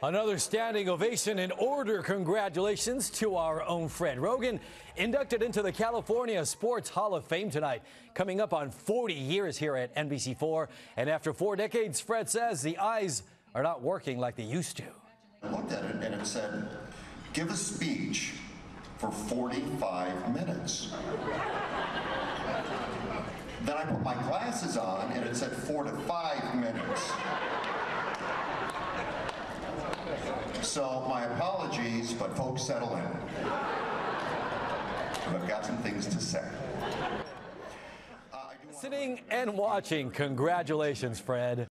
Another standing ovation in order. Congratulations to our own Fred Roggin, inducted into the California Sports Hall of Fame tonight, coming up on 40 years here at NBC4. And after 4 decades, Fred says the eyes are not working like they used to. I looked at it and it said, give a speech for 45 minutes. Then I put my glasses on and it said 4 to 5 minutes. So my apologies, but folks, settle in. I've got some things to say. Sitting and watching. Congratulations, Fred.